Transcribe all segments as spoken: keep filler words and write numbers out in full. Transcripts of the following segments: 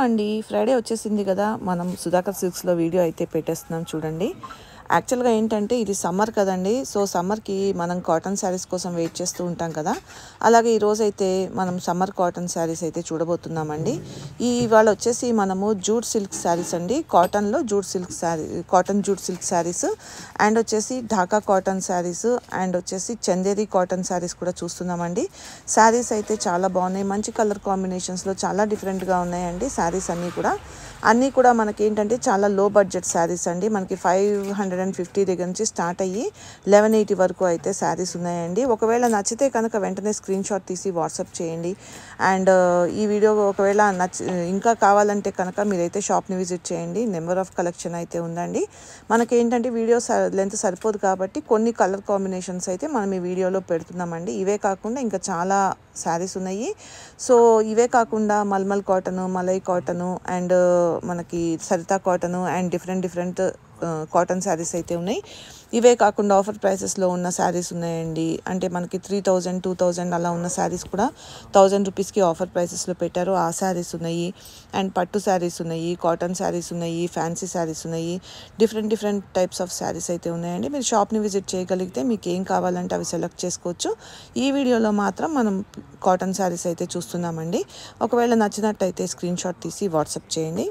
అండి ఫ్రైడే వచ్చేసింది కదా మనం సుధాకర్ సిల్క్స్లో వీడియో అయితే పెట్టేస్తున్నాం చూడండి. యాక్చువల్గా ఏంటంటే ఇది సమ్మర్ కదండి, సో సమ్మర్కి మనం కాటన్ శారీస్ కోసం వెయిట్ చేస్తూ ఉంటాం కదా. అలాగే ఈరోజు అయితే మనం సమ్మర్ కాటన్ శారీస్ అయితే చూడబోతున్నామండి. ఈ ఇవాళ వచ్చేసి మనము జూట్ సిల్క్ శారీస్ అండి, కాటన్లో jute silk sari cotton jute silk saris and వచ్చేసి ఢాకా కాటన్ శారీస్ అండ్ వచ్చేసి చందేరి కాటన్ శారీస్ కూడా చూస్తున్నామండి. శారీస్ అయితే చాలా బాగున్నాయి, మంచి కలర్ కాంబినేషన్స్లో చాలా డిఫరెంట్గా ఉన్నాయండి. శారీస్ అన్నీ కూడా అన్నీ కూడా మనకి ఏంటంటే చాలా లో బడ్జెట్ శారీస్ అండి. మనకి ఫైవ్ హండ్రెడ్ అండ్ ఫిఫ్టీ దగ్గర నుంచి స్టార్ట్ అయ్యి లెవెన్ ఎయిటీ వరకు అయితే శారీస్ ఉన్నాయండి. ఒకవేళ నచ్చితే కనుక వెంటనే స్క్రీన్ షాట్ తీసి వాట్సాప్ చేయండి. అండ్ ఈ వీడియో ఒకవేళ నచ్చ ఇంకా కావాలంటే కనుక మీరైతే షాప్ని విజిట్ చేయండి. నెంబర్ ఆఫ్ కలెక్షన్ అయితే ఉందండి. మనకి ఏంటంటే వీడియో లెంత్ సరిపోదు కాబట్టి కొన్ని కలర్ కాంబినేషన్స్ అయితే మనం ఈ వీడియోలో పెడుతున్నామండి. ఇవే కాకుండా ఇంకా చాలా శారీస్ ఉన్నాయి. సో ఇవే కాకుండా malmal cotton, malai cotton and మనకి Sarita cotton and different different cotton saris అయితే ఉన్నాయి. ఇవే కాకుండా ఆఫర్ ప్రైసెస్లో ఉన్న శారీస్ ఉన్నాయండి. అంటే మనకి త్రీ థౌజండ్ టూ థౌజండ్ అలా ఉన్న శారీస్ కూడా థౌజండ్ రూపీస్కి ఆఫర్ ప్రైసెస్లో పెట్టారు. ఆ శారీస్ ఉన్నాయి అండ్ పట్టు శారీస్ ఉన్నాయి, కాటన్ శారీస్ ఉన్నాయి, ఫ్యాన్సీ శారీస్ ఉన్నాయి. Different different types of saris అయితే ఉన్నాయండి. మీరు షాప్ని విజిట్ చేయగలిగితే మీకు ఏం కావాలంటే అవి సెలెక్ట్ చేసుకోవచ్చు. ఈ వీడియోలో మాత్రం మనం కాటన్ శారీస్ అయితే చూస్తున్నామండి. ఒకవేళ నచ్చినట్టయితే స్క్రీన్ షాట్ తీసి వాట్సాప్ చేయండి.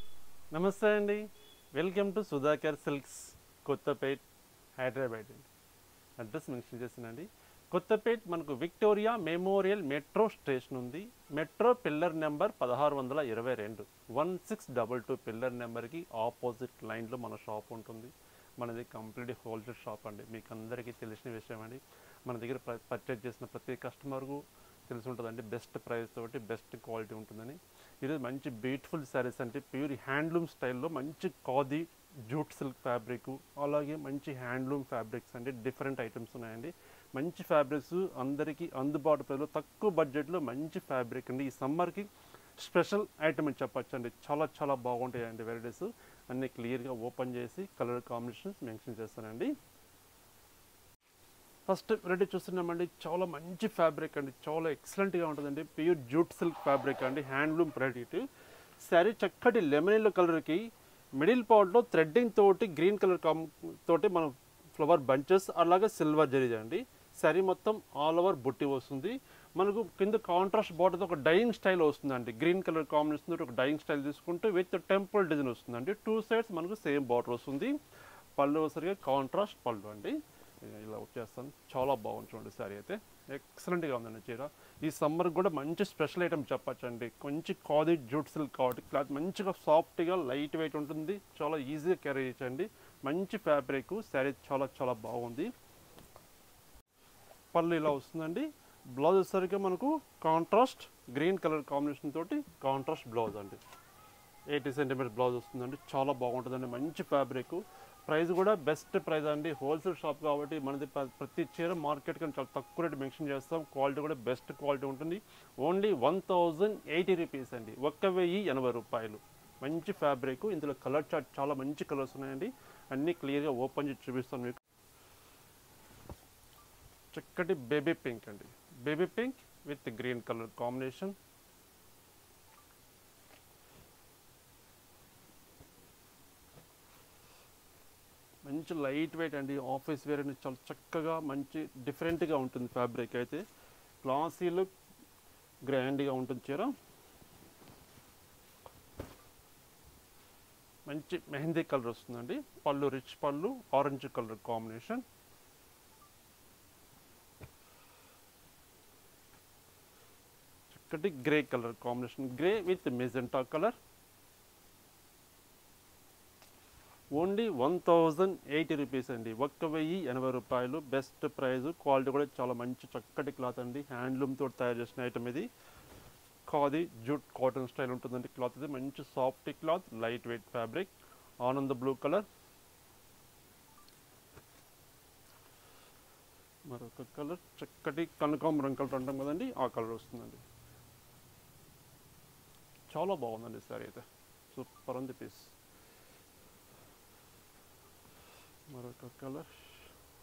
నమస్తే అండి, welcome to Sudhakar silks Kothapet Hyderabad. Address mention చేసినండి. కొత్తపేట్ మనకు విక్టోరియా మెమోరియల్ మెట్రో స్టేషన్ ఉంది. మెట్రో పిల్లర్ నెంబర్ పదహారు వందల ఇరవై రెండు one six double two pillar నెంబర్కి ఆపోజిట్ లైన్లో మన షాప్ ఉంటుంది. మనది కంప్లీట్ హోల్సేల్ షాప్ అండి. మీకు అందరికీ తెలిసిన విషయం అండి. మన దగ్గర పర్చేజ్ చేసిన ప్రతి కస్టమర్కు తెలిసి ఉంటుందండి, బెస్ట్ ప్రైస్ తోటి బెస్ట్ క్వాలిటీ ఉంటుందని. ఈరోజు మంచి బ్యూటిఫుల్ శారీస్ అంటే ప్యూర్ హ్యాండ్లూమ్ స్టైల్లో మంచి ఖాదీ జూట్ సిల్క్ ఫ్యాబ్రిక్, అలాగే మంచి హ్యాండ్లూమ్ ఫ్యాబ్రిక్స్ అంటే డిఫరెంట్ ఐటమ్స్ ఉన్నాయండి. మంచి ఫ్యాబ్రిక్స్ అందరికీ అందుబాటు ప్రైస్లో తక్కువ బడ్జెట్లో మంచి ఫ్యాబ్రిక్ అండి. ఈ సమ్మర్కి స్పెషల్ ఐటమ్ అని చెప్పచ్చు అండి. చాలా చాలా బాగుంటాయండి వెరైటీస్ అన్నీ. క్లియర్గా ఓపెన్ చేసి కలర్ కాంబినేషన్స్ మెన్షన్ చేస్తానండి. ఫస్ట్ వెరైటీ చూస్తున్నామండి, చాలా మంచి ఫ్యాబ్రిక్ అండి, చాలా ఎక్సలెంట్గా ఉంటుందండి. ప్యూర్ జూట్ సిల్క్ ఫ్యాబ్రిక్ అండి, హ్యాండ్లూమ్ ప్రైడ్. శారీ చక్కటి లెమన్ ఎల్లో కలర్కి మిడిల్ పార్ట్లో థ్రెడ్డింగ్ తోటి గ్రీన్ కలర్ కామ్ తోటి మనం ఫ్లవర్ బంచెస్ అలాగే సిల్వర్ జరీ అండి. శారీ మొత్తం ఆల్ ఓవర్ బుట్టి వస్తుంది. మనకు కింద కాంట్రాస్ట్ బార్డర్తో ఒక డైయింగ్ స్టైల్ వస్తుందండి. గ్రీన్ కలర్ కాంబినేషన్ తోటి ఒక డైయింగ్ స్టైల్ తీసుకుంటూ విత్ టెంపుల్ డిజైన్ వస్తుందండి. టూ సైడ్స్ మనకు సేమ్ బార్డర్ వస్తుంది. పళ్ళు వచ్చేసరికి కాంట్రాస్ట్ పళ్ళు అండి. ఇలా వచ్చేస్తాను, చాలా బాగుంది చూడండి. శారీ అయితే ఎక్సలెంట్గా ఉందండి చీర. ఈ సమ్మర్ కూడా మంచి స్పెషల్ ఐటమ్ చెప్పచ్చు అండి. మంచి ఖాదీ జూట్ సిల్క్ కాబట్టి క్లాత్ మంచిగా సాఫ్ట్గా లైట్ వెయిట్ ఉంటుంది, చాలా ఈజీగా క్యారీ చేయొచ్చండి. మంచి ఫ్యాబ్రిక్, శారీ చాలా చాలా బాగుంది. పళ్ళు ఇలా వస్తుందండి. బ్లౌజ్ వచ్చేసరికి మనకు కాంట్రాస్ట్ గ్రీన్ కలర్ కాంబినేషన్ తోటి కాంట్రాస్ట్ బ్లౌజ్ అండి. ఎయిటీ సెంటీమీటర్ బ్లౌజ్ వస్తుందండి, చాలా బాగుంటుందండి. మంచి ఫ్యాబ్రిక్, ప్రైస్ కూడా బెస్ట్ ప్రైస్ అండి. హోల్సేల్ షాప్ కాబట్టి మనది ప్రతి చీర మార్కెట్ కానీ చాలా తక్కువ రేటు మెన్షన్ చేస్తాం. క్వాలిటీ కూడా బెస్ట్ క్వాలిటీ ఉంటుంది. Only one thousand eighty rupees అండి, ఒక్క వెయ్యి ఎనభై రూపాయలు. మంచి ఫ్యాబ్రిక్, ఇందులో కలర్ చార్ట్ చాలా మంచి కలర్స్ ఉన్నాయండి. అన్నీ క్లియర్గా ఓపెన్ చేసి చూపిస్తాను మీకు. చక్కటి బేబీ పింక్ అండి, baby pink with green colour combination. మంచి లైట్ వెయిట్ అండి, ఆఫీస్ వేర్ అని చాలా చక్కగా మంచి డిఫరెంట్గా ఉంటుంది. ఫ్యాబ్రిక్ అయితే క్లాసీ లుక్, గ్రాండ్గా ఉంటుంది చీర. మంచి మెహందీ కలర్ వస్తుందండి. పళ్ళు రిచ్ పళ్ళు, ఆరెంజ్ కలర్ కాంబినేషన్. చక్కటి grey colour combination, grey with magenta colour. Only one thousand eighty rupees అండి, ఒక్క వెయ్యి ఎనభై రూపాయలు. బెస్ట్ ప్రైస్, క్వాలిటీ కూడా చాలా మంచి చక్కటి క్లాత్ అండి. హ్యాండ్లూమ్ తోటి తయారు చేసిన ఐటమ్ ఇది. ఖాదీ జూట్ కాటన్ స్టైల్ ఉంటుందండి క్లాత్. ఇది మంచి soft cloth, light weight fabric. ఆనంద బ్లూ కలర్, మరొక కలర్ చక్కటి కనకాంబరం కలర్ అంటాం కదండి, ఆ కలర్ వస్తుందండి. చాలా బాగుందండి సారీ అయితే, సూపర్ ఉంది పీస్. మరొక కలర్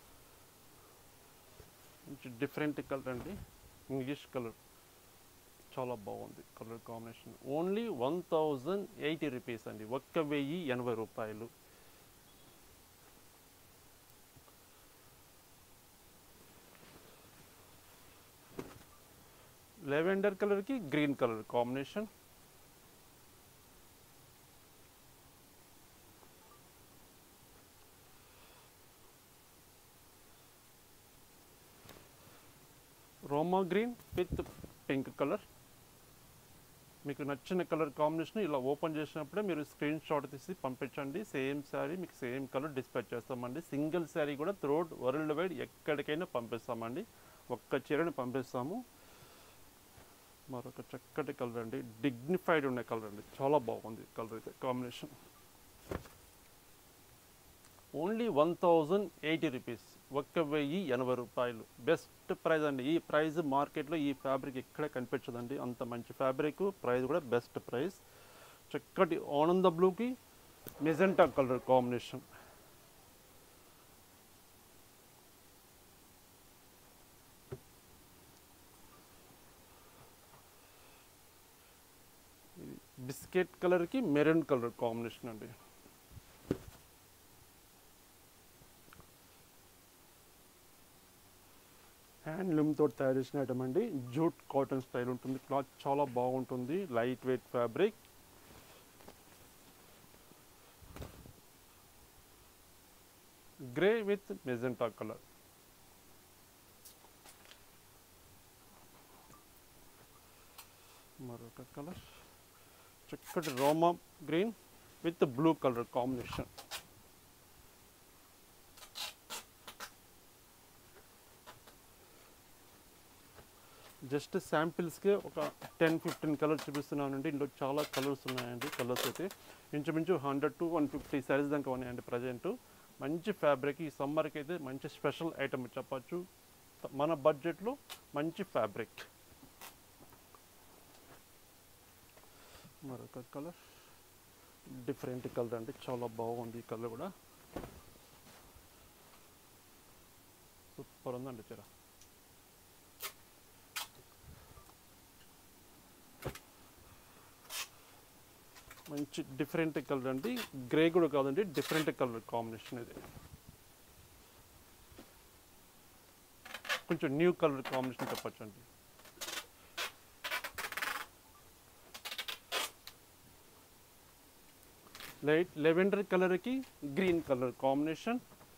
మంచి డిఫరెంట్ కలర్ అండి, ఇంగ్లీష్ కలర్. చాలా బాగుంది colour combination. Only one thousand eighty rupees అండి, ఒక్క వెయ్యి ఎనభై రూపాయలు. లెవెండర్ కలర్కి గ్రీన్ కలర్ కాంబినేషన్. రోమా గ్రీన్ విత్ పింక్ కలర్. మీకు నచ్చిన కలర్ కాంబినేషన్ ఇలా ఓపెన్ చేసినప్పుడే మీరు స్క్రీన్ షాట్ తీసి పంపించండి. సేమ్ శారీ మీకు సేమ్ కలర్ డిస్పాచ్ చేస్తామండి. సింగిల్ శారీ కూడా త్రూఅవుట్ వరల్డ్ వైడ్ ఎక్కడికైనా పంపిస్తామండి. ఒక్క చీరని పంపిస్తాము. మరొక చక్కటి కలర్ అండి, డిగ్నిఫైడ్ ఉన్న కలర్ అండి, చాలా బాగుంది కలర్ అయితే combination. Only one thousand eighty rupees, ఒక్క వెయ్యి ఎనభై రూపాయలు. బెస్ట్ ప్రైస్ అండి. ఈ ప్రైస్ మార్కెట్లో ఈ ఫ్యాబ్రిక్ ఎక్కడ కనిపించదండి, అంత మంచి ఫ్యాబ్రిక్. ప్రైస్ కూడా బెస్ట్ ప్రైస్. చక్కటి ఆనంద బ్లూకి మెజెంటా కలర్ కాంబినేషన్. బిస్కెట్ కలర్కి మెరూన్ కలర్ కాంబినేషన్ అండి. హ్యాండ్లూమ్ తోటి తయారు చేసిన ఐటమ్ అండి. జూట్ కాటన్ స్టైల్ ఉంటుంది. క్లాత్ చాలా బాగుంటుంది. Light weight fabric. Grey with magenta colour. మరొక కలర్ చక్కటి రోమా green with blue colour combination. Just శాంపిల్స్కి ఒక టెన్ ఫిఫ్టీన్ కలర్స్ చూపిస్తున్నానండి. ఇందులో చాలా కలర్స్ ఉన్నాయండి. కలర్స్ అయితే ఇంచుమించు hundred to one fifty saris దాకా ఉన్నాయండి ప్రజెంట్. మంచి ఫ్యాబ్రిక్. ఈ సమ్మర్కి అయితే మంచి స్పెషల్ ఐటమ్ చెప్పచ్చు. మన బడ్జెట్లో మంచి ఫ్యాబ్రిక్. మరొక కలర్ డిఫరెంట్ కలర్ అండి, చాలా బాగుంది ఈ కలర్ కూడా. సూపర్ ఉందండి చీర. మంచి డిఫరెంట్ కలర్ అండి. గ్రే కూడా కాదండి, డిఫరెంట్ కలర్ కాంబినేషన్ ఇది. కొంచెం న్యూ కలర్ కాంబినేషన్ చెప్పచ్చు అండి. లైట్ లెవెండర్ కలర్కి green colour combination.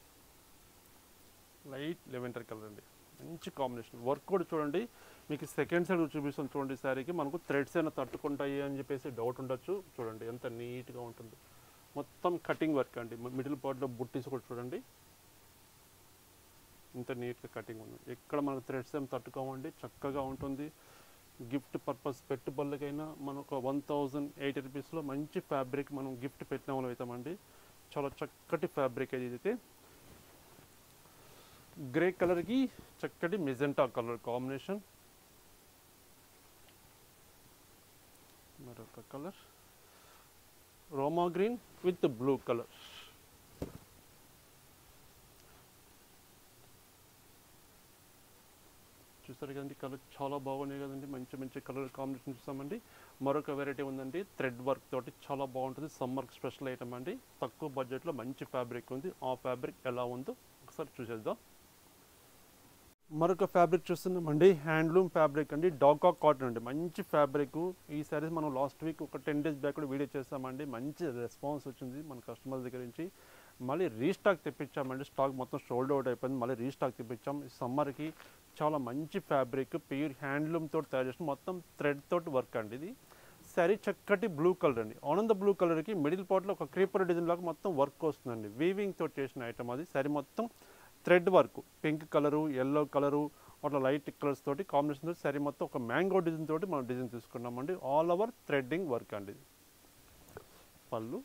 Light lavender colour అండి, మంచి కాంబినేషన్. వర్క్ కూడా చూడండి, మీకు సెకండ్ సైడ్ చూపిస్తాను చూడండి. శారీకి మనకు థ్రెడ్స్ అయినా తట్టుకుంటాయి అని చెప్పేసి డౌట్ ఉండొచ్చు. చూడండి ఎంత నీట్గా ఉంటుంది. మొత్తం కటింగ్ వర్క్ అండి. మిడిల్ పార్ట్లో బుట్టీస్ కూడా చూడండి ఇంత నీట్గా కటింగ్ ఉంది. ఎక్కడ మనకు థ్రెడ్స్ ఏం తట్టుకోమండి, చక్కగా ఉంటుంది. గిఫ్ట్ పర్పస్ పెట్టుబడులకైనా మనకు వన్ థౌజండ్ ఎయిటీ రూపీస్లో మంచి ఫ్యాబ్రిక్ మనం గిఫ్ట్ పెట్టిన వాళ్ళు అవుతామండి. చాలా చక్కటి ఫ్యాబ్రిక్ ఇది అయితే. గ్రే కలర్కి చక్కటి మెజెంటా కలర్ కాంబినేషన్. మరొక కలర్ రోమా గ్రీన్ విత్ బ్లూ కలర్. చూసారు కదండి, కలర్ చాలా బాగున్నాయి కదండి. మంచి మంచి కలర్ కాంబినేషన్ చూస్తామండి. మరొక వెరైటీ ఉందండి, థ్రెడ్ వర్క్ తోటి చాలా బాగుంటుంది. సమ్మర్ స్పెషల్ ఐటమ్ అండి. తక్కువ బడ్జెట్లో మంచి ఫ్యాబ్రిక్ ఉంది. ఆ ఫ్యాబ్రిక్ ఎలా ఉందో ఒకసారి చూసేద్దాం. మరొక ఫ్యాబ్రిక్ చూస్తున్నామండి, హ్యాండ్లూమ్ ఫ్యాబ్రిక్ అండి. డాకా కాటన్ అండి, మంచి ఫ్యాబ్రిక్. ఈ సారీస్ మనం లాస్ట్ వీక్ ఒక టెన్ డేస్ బ్యాక్ కూడా వీడియో చేస్తామండి. మంచి రెస్పాన్స్ వచ్చింది మన కస్టమర్ దగ్గర నుంచి. మళ్ళీ రీస్టాక్ తెప్పించామండి. స్టాక్ మొత్తం సోల్డ్ అవుట్ అయిపోయింది. మళ్ళీ రీస్టాక్ తెప్పించాం. ఈ సమ్మర్కి చాలా మంచి ఫ్యాబ్రిక్, ప్యూర్ హ్యాండ్లూమ్ తోటి తయారు చేసిన మొత్తం థ్రెడ్ తోటి వర్క్ అండి. ఇది శారీ చక్కటి బ్లూ కలర్ అండి. ఆనంద బ్లూ కలర్కి మిడిల్ పార్ట్లో ఒక క్రీపర్ డిజైన్ లాగా మొత్తం వర్క్ వస్తుందండి. వీవింగ్ తోటి చేసిన ఐటమ్ అది. శారీ మొత్తం thread work, pink colour, yellow colour, అట్లా లైట్ కలర్స్ తోటి కాంబినేషన్ తోటి శారీ మొత్తం ఒక మ్యాంగో డిజైన్ తోటి మనం డిజైన్ తీసుకున్నామండి. ఆల్ ఓవర్ థ్రెడ్డింగ్ వర్క్ అండి. పళ్ళు,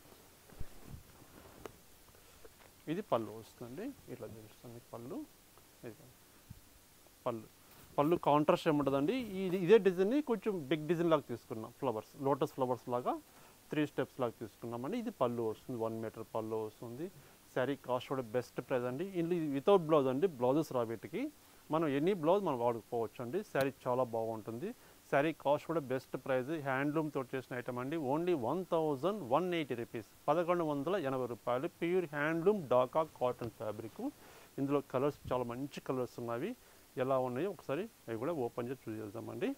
ఇది పళ్ళు వస్తుంది. ఇట్లా చూపిస్తుంది పళ్ళు. ఇది పళ్ళు పళ్ళు కాంట్రాస్ట్ ఏముంటుందండి. ఇది ఇదే డిజైన్ని కొంచెం బిగ్ డిజైన్ లాగా తీసుకున్నాం. ఫ్లవర్స్, లోటస్ ఫ్లవర్స్ లాగా త్రీ స్టెప్స్ లాగా తీసుకున్నామండి. ఇది పళ్ళు వస్తుంది, వన్ మీటర్ పళ్ళు వస్తుంది. శారీ కాస్ట్ కూడా బెస్ట్ ప్రైస్ అండి. ఇది వితౌట్ బ్లౌజ్ అండి, బ్లౌజెస్ రా వీటికి. మనం ఎనీ బ్లౌజ్ మనం వాడుకోవచ్చు అండి. శారీ చాలా బాగుంటుంది. శారీ కాస్ట్ కూడా బెస్ట్ ప్రైస్, హ్యాండ్లూమ్ తోటి చేసిన ఐటమ్ అండి. Only one thousand one eighty rupees, పదకొండు వందల ఎనభై రూపాయలు. Pure handloom Dhaka cotton fabric. ఇందులో కలర్స్ చాలా మంచి కలర్స్ ఉన్నవి. ఎలా ఉన్నాయో ఒకసారి అవి కూడా ఓపెన్ చేసి చూసేద్దామండి.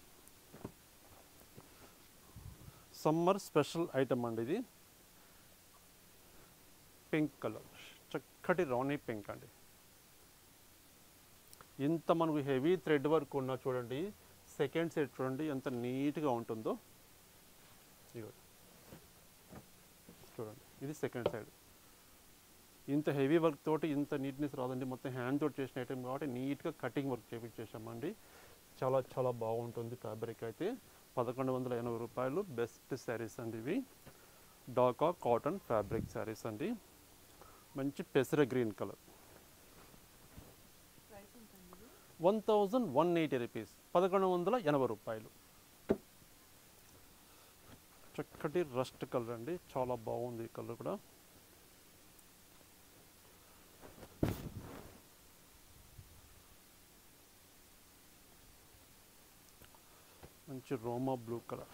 సమ్మర్ స్పెషల్ ఐటమ్ అండి ఇది. పింక్ కలర్, చక్కటి రాణి పింక్ అండి. ఇంత మనకు హెవీ థ్రెడ్ వర్క్ ఉన్నా చూడండి, సెకండ్ సైడ్ చూడండి ఎంత నీట్గా ఉంటుందో. చూడండి ఇది సెకండ్ సైడ్. ఇంత హెవీ వర్క్ తోటి ఇంత నీట్నెస్ రాదండి. మొత్తం హ్యాండ్ తోటి చేసిన ఐటమ్ కాబట్టి నీట్గా కటింగ్ వర్క్ చేపించేసామండి. చాలా చాలా బాగుంటుంది ఫ్యాబ్రిక్ అయితే. పదకొండు వందల ఎనభై రూపాయలు. బెస్ట్ శారీస్ అండి ఇవి. డాకా కాటన్ ఫ్యాబ్రిక్ శారీస్ అండి. మంచి పెసర green colour. One thousand one eighty rupees, పదకొండు వందల ఎనభై రూపాయలు. చక్కటి రస్ట్ కలర్ అండి, చాలా బాగుంది ఈ కలర్ కూడా. మంచి రోమా బ్లూ కలర్.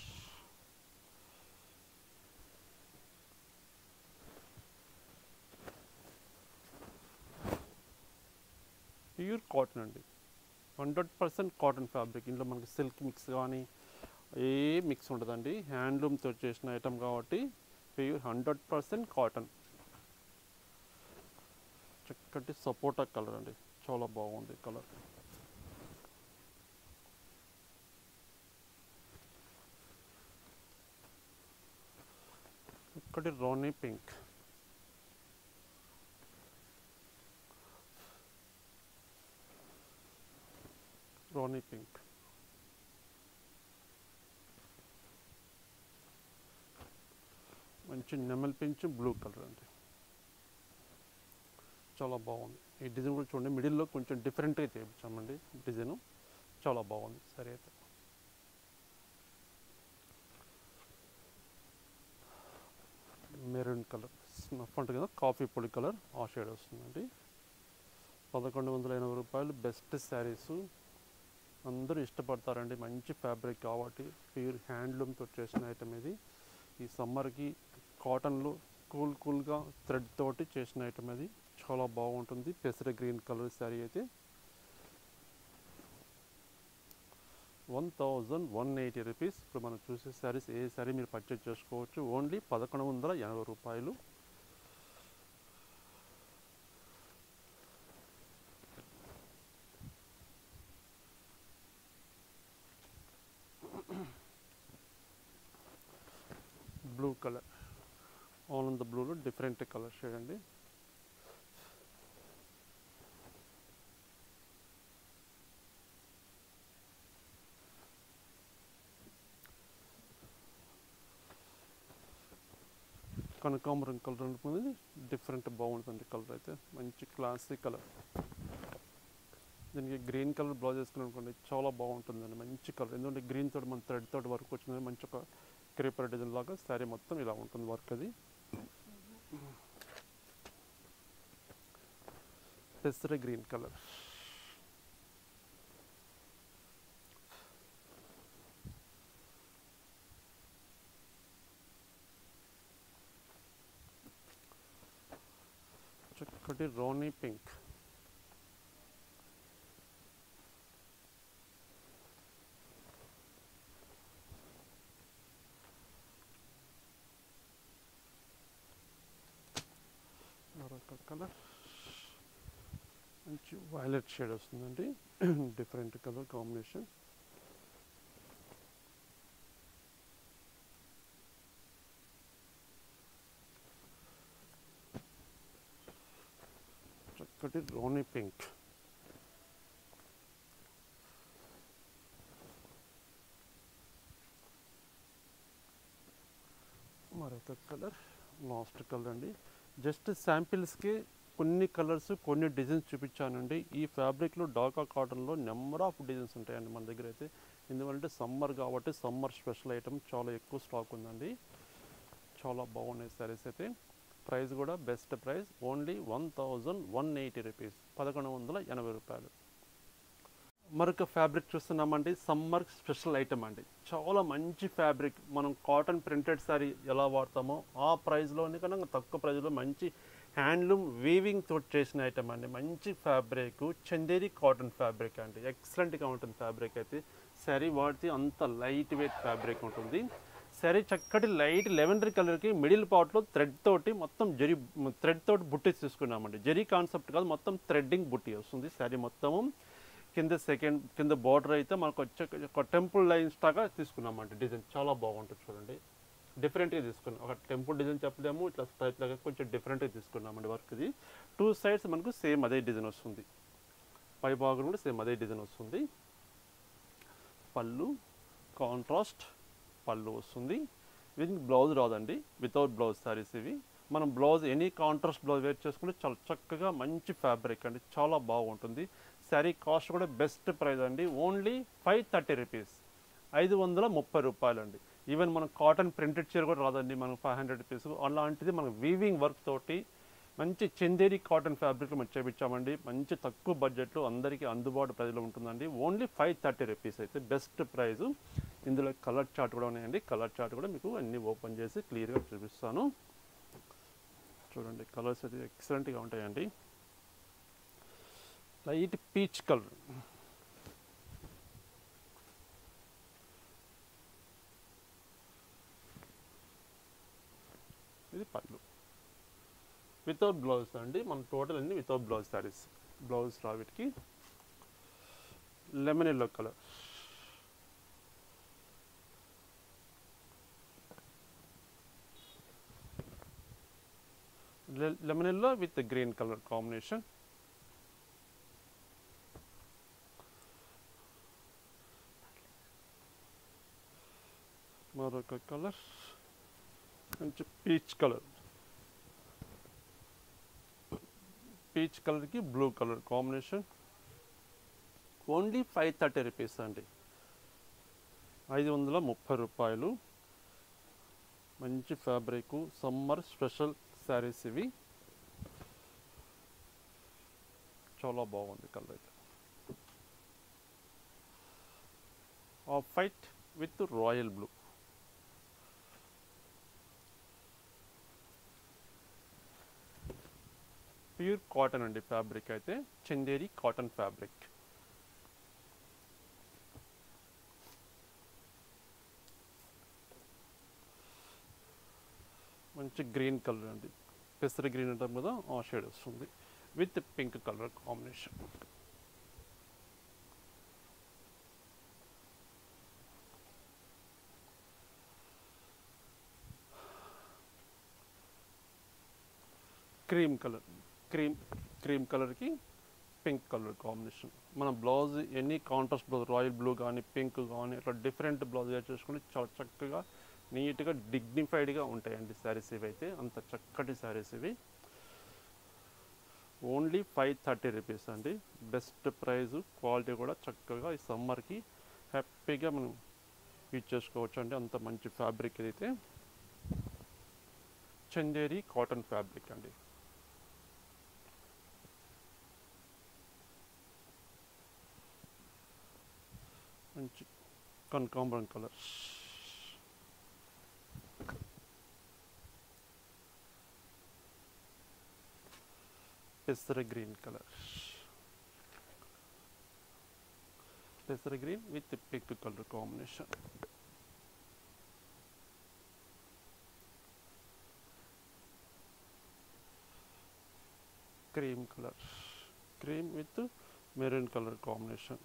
ప్యూర్ కాటన్ అండి, హండ్రెడ్ పర్సెంట్ కాటన్ ఫ్యాబ్రిక్. ఇందులో మనకి సిల్క్ మిక్స్ కానీ ఏ మిక్స్ ఉండదండి. హ్యాండ్లూమ్తో చేసిన ఐటమ్ కాబట్టి ప్యూర్ హండ్రెడ్ పర్సెంట్ కాటన్. చక్కటి సపోటా కలర్ అండి, చాలా బాగుంది కలర్. చక్కటి రాణి పింక్. రాణి పింక్. మంచి నెమల్ పించ్ బ్లూ కలర్ అండి, చాలా బాగుంది. ఈ డిజైన్ కూడా చూడండి, మిడిల్లో కొంచెం డిఫరెంట్గా చేయించామండి డిజైను, చాలా బాగుంది. సరే అయితే మెరూన్ కలర్, స్నఫ్ అంటే కదా కాఫీ పొడి కలర్, ఆ షేడ్ వస్తుందండి. పదకొండు వందల ఎనభై రూపాయలు. బెస్ట్ శారీసు, అందరూ ఇష్టపడతారండి. మంచి ఫ్యాబ్రిక్ కాబట్టి ప్యూర్ హ్యాండ్లూమ్తో చేసిన ఐటమ్ ఇది. ఈ సమ్మర్కి కాటన్లో కూల్ కూల్గా థ్రెడ్ తోటి చేసిన ఐటమ్ అది, చాలా బాగుంటుంది. పెసర గ్రీన్ కలర్ శారీ అయితే one thousand one eighty rupees. ఇప్పుడు మనం చూసే శారీస్ ఏ శారీ మీరు పర్చేజ్ చేసుకోవచ్చు, ఓన్లీ పదకొండు వందల ఎనభై రూపాయలు. బ్లూ కలర్, ఆనంద బ్లూలో డిఫరెంట్ కలర్ షేడ్ అండి. కనకాంబరం కలర్ ఉంటుంది, డిఫరెంట్ బాగుంటుంది కలర్ అయితే. మంచి క్లాసిక్ కలర్. దీనికి గ్రీన్ కలర్ బ్లౌజ్ వేసుకుని అనుకోండి, చాలా బాగుంటుందండి. మంచి కలర్, ఎందుకంటే గ్రీన్ తోటి మన థ్రెడ్ తోటి వర్క్ వచ్చింది. మంచి ఒక క్రీపర్ డిజైన్ లాగా శారీ మొత్తం ఇలా ఉంటుంది వర్క్. అది పెసర గ్రీన్ కలర్. చక్కటి రాణి పింక్. మరొక కలర్ మంచి వైలెట్ షేడ్ వస్తుందండి, డిఫరెంట్ కలర్ కాంబినేషన్. చక్కటి రాణి పింక్. మరొక కలర్ లాస్ట్ కలర్ అండి. జస్ట్ శాంపిల్స్కి కొన్ని కలర్స్ కొన్ని డిజైన్స్ చూపించానండి. ఈ ఫ్యాబ్రిక్లో డాకా కాటన్లో నెంబర్ ఆఫ్ డిజైన్స్ ఉంటాయండి మన దగ్గర అయితే. ఎందుకంటే సమ్మర్ కాబట్టి సమ్మర్ స్పెషల్ ఐటమ్ చాలా ఎక్కువ స్టాక్ ఉందండి. చాలా బాగున్నాయి శారీస్ అయితే. ప్రైస్ కూడా best price, only one thousand one eighty rupees, పదకొండు వందల ఎనభై రూపాయలు. మరొక ఫ్యాబ్రిక్ చూస్తున్నామండి, సమ్మర్ స్పెషల్ ఐటమ్ అండి. చాలా మంచి ఫ్యాబ్రిక్. మనం కాటన్ ప్రింటెడ్ శారీ ఎలా వాడతామో ఆ ప్రైస్లోనే కన్నా తక్కువ ప్రైస్లో మంచి హ్యాండ్లూమ్ వీవింగ్ తోటి చేసిన ఐటమ్ అండి. మంచి ఫ్యాబ్రిక్, చందేరి కాటన్ ఫ్యాబ్రిక్ అండి. ఎక్సలెంట్గా ఉంటుంది ఫ్యాబ్రిక్ అయితే. శారీ వాడితే అంత లైట్ వెయిట్ ఫ్యాబ్రిక్ ఉంటుంది. శారీ చక్కటి లైట్ లెవెండర్ కలర్కి మిడిల్ పార్ట్లో థ్రెడ్ తోటి మొత్తం జరీ థ్రెడ్ తోటి బుట్టి తీసుకున్నామండి. జరీ కాన్సెప్ట్ కాదు, మొత్తం థ్రెడ్డింగ్ బుట్టి వస్తుంది శారీ మొత్తము. కింద సెకండ్ కింద బార్డర్ అయితే మనకు వచ్చే ఒక టెంపుల్ లైన్స్ లాగా తీసుకున్నామండి. డిజైన్ చాలా బాగుంటుంది చూడండి. డిఫరెంట్గా తీసుకున్నాం. ఒక టెంపుల్ డిజైన్ చెప్పలేము, ఇట్లా స్ట్రైట్ లాగా కొంచెం డిఫరెంట్గా తీసుకున్నామండి వర్క్. ఇది టూ సైడ్స్ మనకు సేమ్ అదే డిజైన్ వస్తుంది. పై భాగం కూడా సేమ్ అదే డిజైన్ వస్తుంది. పళ్ళు కాంట్రాస్ట్ పళ్ళు వస్తుంది. వీటికి బ్లౌజ్ రాదండి, వితౌట్ బ్లౌజ్ శారీస్ ఇవి. మనం blouse any contrast blouse wear చేసుకుంటే చాలా చక్కగా మంచి ఫ్యాబ్రిక్ అండి, చాలా బాగుంటుంది. శారీ కాస్ట్ కూడా బెస్ట్ ప్రైస్ అండి, ఓన్లీ ఫైవ్ థర్టీ రూపీస్, ఐదు వందల ముప్పై రూపాయలు అండి. ఈవెన్ మనం కాటన్ ప్రింటెడ్ చీర కూడా రాదండి మనకు ఫైవ్ హండ్రెడ్ రూపీస్. అలాంటిది మనం వీవింగ్ వర్క్ తోటి మంచి చందేరి కాటన్ ఫ్యాబ్రిక్ మనం చేపించామండి. మంచి తక్కువ బడ్జెట్లో అందరికీ అందుబాటు ప్రైస్లో ఉంటుందండి. ఓన్లీ ఫైవ్ థర్టీ రూపీస్ అయితే బెస్ట్ ప్రైస్. ఇందులో కలర్ చార్ట్ కూడా ఉన్నాయండి. కలర్ చార్ట్ కూడా మీకు అన్నీ ఓపెన్ చేసి క్లియర్గా చూపిస్తాను. చూడండి, కలర్స్ అయితే ఎక్సలెంట్గా ఉంటాయండి. లైట్ పీచ్ కలర్, ఇది పళ్ళు వితౌట్ బ్లౌజ్ అండి. మన టోటల్ అన్ని వితౌట్ బ్లౌజ్ శారీస్. బ్లౌజ్ రా వీటికి. Lemon yellow colour, lemon yellow with green colour combination. మరొక కలర్ మంచి పీచ్ కలర్, పీచ్ కలర్కి blue colour combination. Only five thirty rupees అండి, ఐదు వందల ముప్పై రూపాయలు. మంచి ఫ్యాబ్రిక్, సమ్మర్ స్పెషల్ శారీస్ ఇవి. చాలా బాగుంది కలర్ అయితే. Off white with royal blue. Pure cotton అండి ఫ్యాబ్రిక్ అయితే, చందేరి కాటన్ ఫ్యాబ్రిక్. మంచి గ్రీన్ కలర్ అండి, పెసర గ్రీన్ అంటాం కదా ఆ షేడ్ వస్తుంది with pink colour combination. Cream colour, cream cream కలర్కి పింక్ కలర్ కాంబినేషన్. మన blouse any contrast blouse, royal blue కానీ పింక్ కానీ ఇట్లా డిఫరెంట్ బ్లౌజ్ చేసుకుంటే చాలా చక్కగా నీట్గా డిగ్నిఫైడ్గా ఉంటాయండి శారీస్ ఇవి అయితే. అంత చక్కటి శారీస్ ఇవి. ఓన్లీ ఫైవ్ థర్టీ రూపీస్ అండి, బెస్ట్ ప్రైజు. క్వాలిటీ కూడా చక్కగా ఈ సమ్మర్కి హ్యాపీగా మనం యూజ్ చేసుకోవచ్చు అండి. అంత మంచి ఫ్యాబ్రిక్ ఇదైతే. చందేరి కాటన్ ఫ్యాబ్రిక్ అండి. మంచి కనకాంబరం కలర్, పెసర గ్రీన్ కలర్, పెసర green with pink colour combination. Cream colour, cream with maroon colour combination.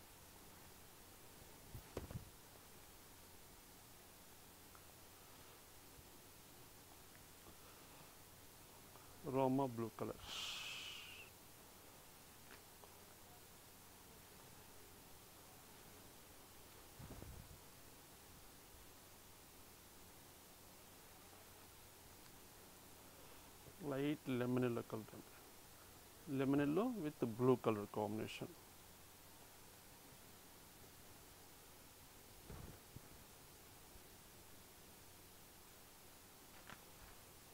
రోమా blue colour, light lemon yellow colour అండి, lemon yellow with blue colour combination.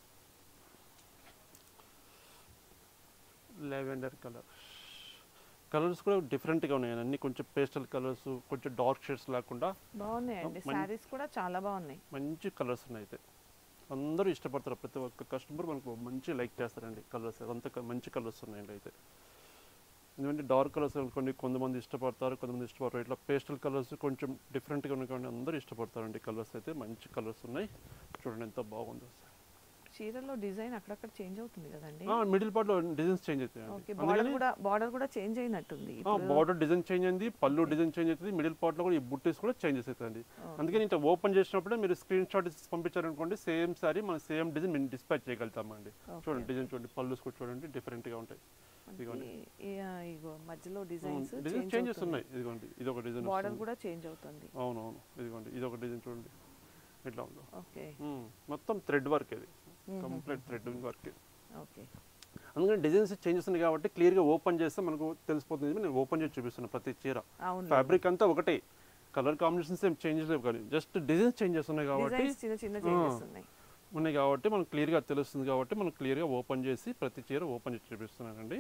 Lavender colour, colours కూడా డిఫరెంట్గా ఉన్నాయి అన్ని, కొంచెం పేస్టల్ కలర్స్, కొంచెం dark shades లేకుండా బాగున్నాయండి. మం- శారీస్ కూడా చాలా బాగున్నాయి. మంచి కలర్స్ ఉన్నాయి అయితే. అందరూ ఇష్టపడతారు, ప్రతి ఒక్క కస్టమర్ మనకు మంచి లైక్ చేస్తారండి కలర్స్, అంత క- మంచి కలర్స్ ఉన్నాయండి అయితే. ఎందుకంటే డార్క్ కలర్స్ కొన్ని కొంతమంది ఇష్టపడతారు, కొంతమంది ఇష్టపడతారు. ఇట్లా పేస్టల్ కలర్స్ కొంచెం డిఫరెంట్గా ఉన్నాయి కాబట్టి అందరూ ఇష్టపడతారండి. కలర్స్ అయితే మంచి కలర్స్ ఉన్నాయి. చూడండి ఎంత బాగుందో. చీరలో డిజైన్ అక్కడక్కడ చేంజ్ అవుతుంది కదండి. మిడిల్ పార్ట్లో డిజైన్స్ చేంజ్ ఓకే, అవుతాయండి. బార్డర్ అందుకని కూడా బార్డర్ కూడా చేంజ్ అయినట్టుంది ఇప్పుడు. బార్డర్ డిజైన్ చేంజ్ అయింది, పళ్ళు డిజైన్ చేంజ్ అవుతుంది, మిడిల్ పార్ట్లో కూడా ఈ బుట్టీస్ కూడా చేంజెస్ అవుతుంది. అందుకని ఇంత ఓపెన్ చేసినప్పుడు మీరు స్క్రీన్ షాట్ పంపించారనుకోండి, సేమ్ సారీ మనం సేమ్ డిజైన్ మేము డిస్పాచ్ చేయగలుగుతామండి. చూడండి డిజైన్ చూడండి, పళ్ళు కూడా చూడండి డిఫరెంట్గా ఉంటాయి. ఇదిగోండి ఈ- ఆ, ఇగో మధ్యలో డిజైన్స్ డిజైన్ చేంజెస్ ఉన్నాయి. ఇదిగోండి ఇది ఒక డిజైన్, బార్డర్ కూడా చేంజ్ అవుతుంది. అవునవును. ఇదిగోండి ఇది ఒక డిజైన్ చూడండి ఎట్లా ఉందో. ఓకే ఉమ్, మొత్తం థ్రెడ్ వర్క్ ఇది, కంప్లీట్ థ్రెడ్ వర్క్. ఓకే అందుకని డిజైన్స్ చేంజెస్ ఉన్నాయి కాబట్టి క్లియర్గా ఓపెన్ చేస్తే మనకు తెలిసిపోతుంది. నేను ఓపెన్ చేసి చూపిస్తున్నాను ప్రతి చీర. అవును, ఫ్యాబ్రిక్ అంతా ఒకటే, కలర్ కాంబినేషన్స్ ఏం చేంజెస్ లేవు, కానీ జస్ట్ డిజైన్స్ చేంజెస్ ఉన్నాయి కాబట్టి డిజైన్స్ చిన్న చిన్న చేంజెస్ ఉన్నాయి. ఉన్నాయి కాబట్టి మనకు క్లియర్గా తెలుస్తుంది. కాబట్టి మనం క్లియర్గా ఓపెన్ చేసి ప్రతి చీర ఓపెన్ చేసి చూపిస్తున్నానండి.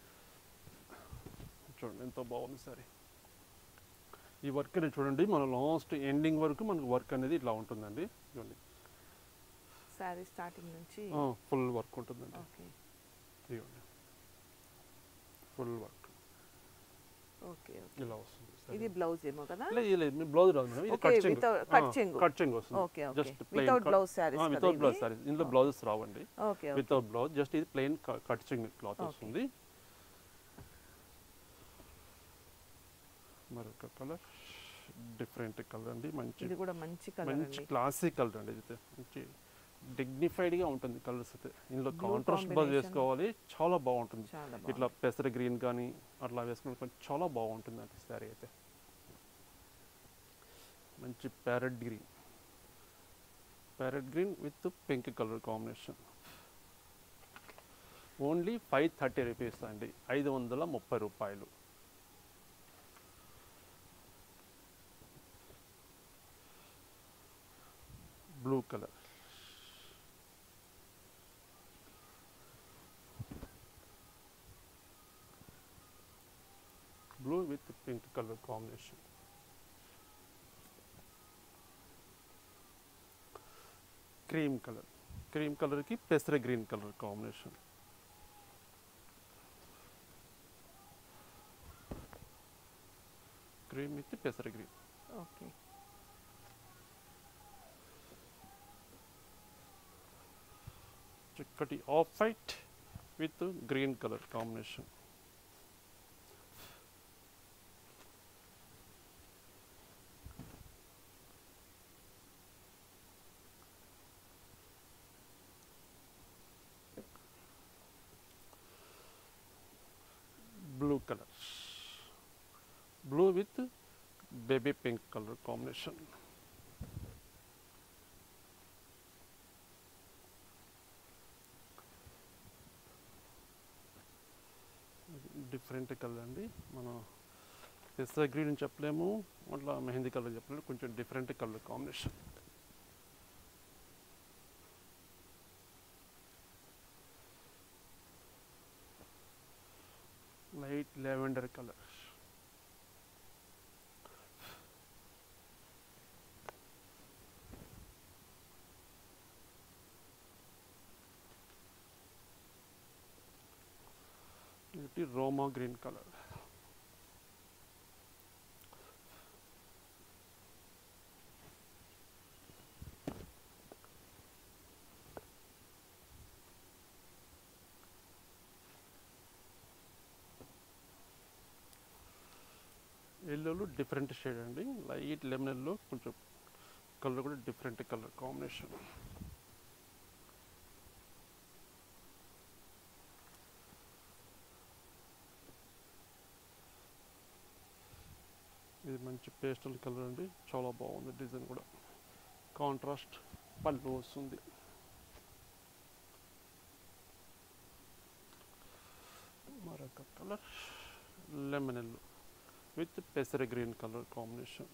చూడండి ఎంత బాగుంది సారీ. ఈ వర్క్ అనేది చూడండి, మన లాస్ట్ ఎండింగ్ వరకు మనకు వర్క్ అనేది ఇట్లా ఉంటుందండి. చూడండి సారీ స్టార్టింగ్ నుంచి ఫుల్ వర్క్ ఉంటుందండి. ఓకే ఇదిగోండి ఫుల్ వర్క్ ఓకే ఓకే. ఇలా వస్తుంది. ఇది బ్లౌజ్ ఏమో కదా. లేదు లేదు, మీ బ్లౌజ్ రాదు మేడం, ఇది Okay, కట్ చెంగు. without- cut చెంగు. కట్ చెంగు వస్తుంది. Okay okay. Just plain without blouse saris కదా వితౌట్ బ్లౌజ్ ఇది? సారీస్, ఇందులో బ్లౌజెస్ రావండి. Okay okay. Without blouse, just ఇది ప్లెయిన్ కట్ చెంగు క్లాత్ Okay. వస్తుంది. మరొక కలర్, డిఫరెంట్ కలర్ అండి, మంచి ఇది కూడా మంచి కలర్ మంచి అండి. క్లాసిక్ కలర్ అండి. ఇది మంచి డిగ్నిఫైడ్గా ఉంటుంది కలర్స్ అయితే. ఇందులో Blue కాంట్రాస్ట్ బజ్ combination. వేసుకోవాలి, చాలా బాగుంటుంది. చాలా ఇట్లా బాగుంది. పెసర గ్రీన్ కానీ అట్లా వేసుకుని కొంచెం చాలా బాగుంటుంది అండి శారీ అయితే. మంచి parrot green, parrot green with pink colour combination. Only five thirty rupees అండి, ఐదు వందల ముప్పై రూపాయలు. Blue colour, blue with pink colour combination. Cream colour, cream కలర్కి పెసర green colour combination. Cream with పెసర గ్రీన్. ఓకే చక్కటి off white with green colour combination. Blue colour, blue with baby pink colour combination. Different colour అండి, మనం పెసర green అని చెప్పలేము, అట్లా మెహందీ కలర్ చెప్పలేము, కొంచెం different colour combination. Light lavender colour, ఇది రోమా గ్రీన్ కలర్. ఎల్లోలో డిఫరెంట్ షేడ్ అండి, లైట్ లెమన్ ఎల్లో, కొంచెం కలర్ కూడా డిఫరెంట్ కలర్ కాంబినేషన్. ఇది మంచి పేస్టల్ కలర్ అండి, చాలా బాగుంది డిజైన్ కూడా. కాంట్రాస్ట్ పళ్ళు వస్తుంది. మరొక కలర్ లెమన్ ఎల్లో విత్ పెసర green colour combination.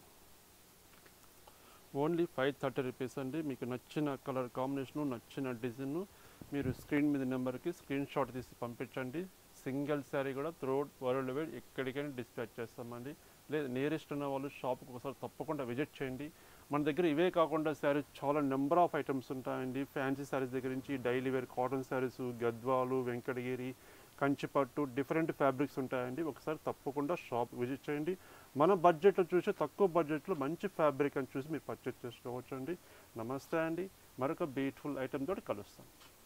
Only five thirty rupees అండి. మీకు నచ్చిన కలర్ కాంబినేషను, నచ్చిన డిజైన్ మీరు స్క్రీన్ మీద నెంబర్కి స్క్రీన్ షాట్ తీసి పంపించండి. సింగిల్ శారీ కూడా త్రూఅవుట్ వరల్డ్ వైడ్ ఎక్కడికైనా డిస్పాచ్ చేస్తామండి. లేదు నియరెస్ట్ ఉన్న వాళ్ళు షాప్కి ఒకసారి తప్పకుండా విజిట్ చేయండి. మన దగ్గర ఇవే కాకుండా శారీస్ చాలా నెంబర్ ఆఫ్ ఐటమ్స్ ఉంటాయండి. ఫ్యాన్సీ శారీస్ దగ్గర నుంచి daily wear cotton saris, Gadwal, Venkatagiri, కంచిపట్టు, డిఫరెంట్ ఫ్యాబ్రిక్స్ ఉంటాయండి. ఒకసారి తప్పకుండా షాప్ విజిట్ చేయండి. మన బడ్జెట్లో చూసి తక్కువ బడ్జెట్లో మంచి ఫ్యాబ్రిక్ అని చూసి మీరు పర్చేస్ చేసుకోవచ్చు అండి. నమస్తే అండి, మరొక బ్యూటిఫుల్ ఐటమ్ తోటి కలుస్తాం.